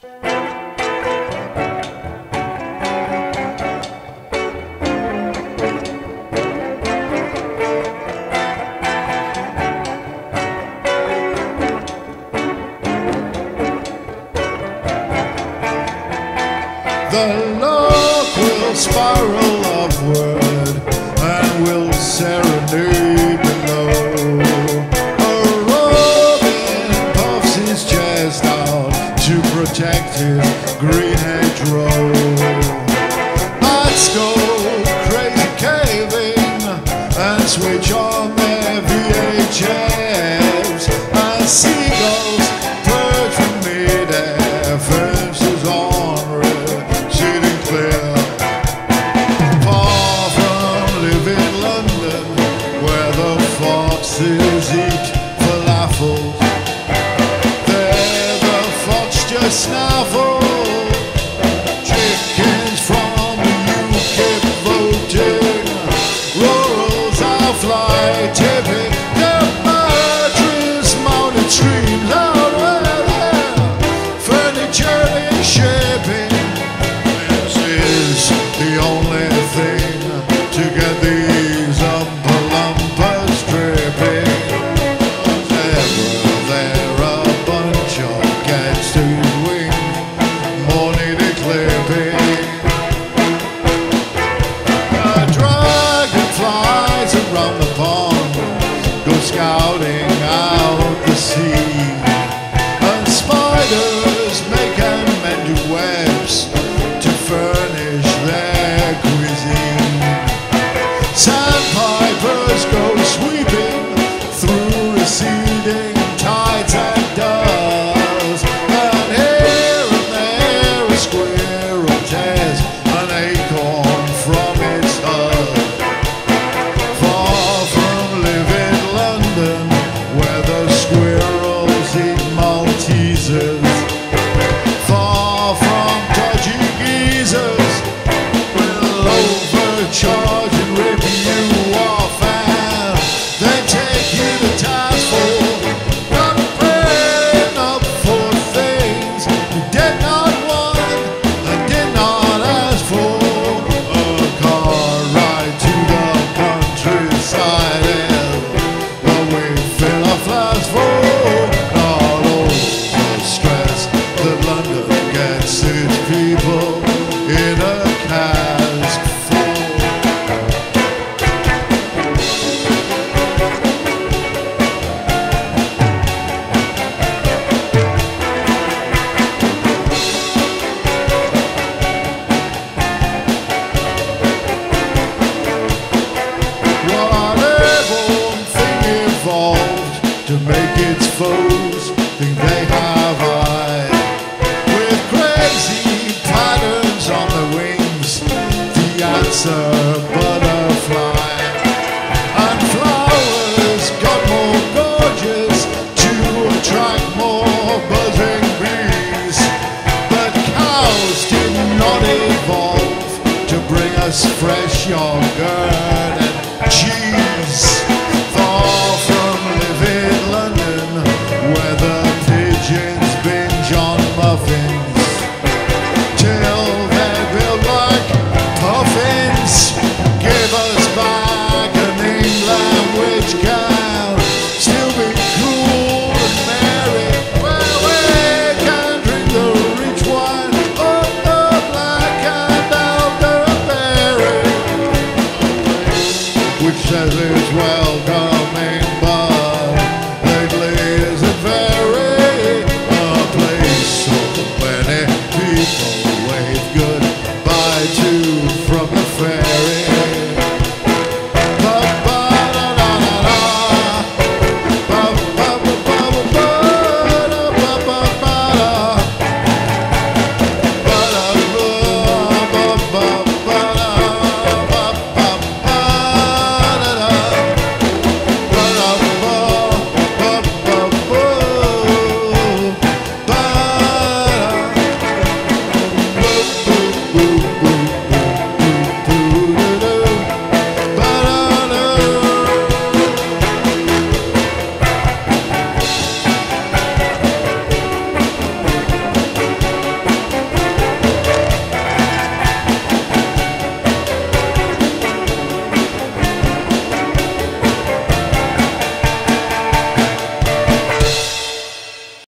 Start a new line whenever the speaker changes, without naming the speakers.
The lark will spiral upward and will serenade below. A robin puffs his chest out to protect his green hedgerow. Bats go crazy caving and switch on their VHFs, and seagulls perch from mid-air, fences on far from Livid London, where the foxes eat falafels. There the fox just snaffle chickens from the UKIP voting. Rurals are fly tipping their mattress mounted streams out where their furniture is shipping. The only thing to get these umpa-lumpas dripping. They're a bunch of cats to wing, more needed clipping. Dragonflies around the pond go scouting out the sea, and spiders make and mend webs to furnish their cuisine. Sandpipers go sweeping through receding tides and dust, and here and there a squirrel tears an acorn from its hut. Far from Livid London, where the squirrels eat Maltesers. Far from dodgy geezers will overcharge and rip you off, and then take you to task for not paying up for things you did not want and did not ask for. A car ride to the countryside is what we fill our flask for. Not all the stress that London gets its people in a cask full. Whatever thing evolved to make its foes think they have eyes. With crazy patterns on the wings, the answer butterfly. And flowers got more gorgeous to attract more buzzing bees. But cows did not evolve to bring us fresh young girls.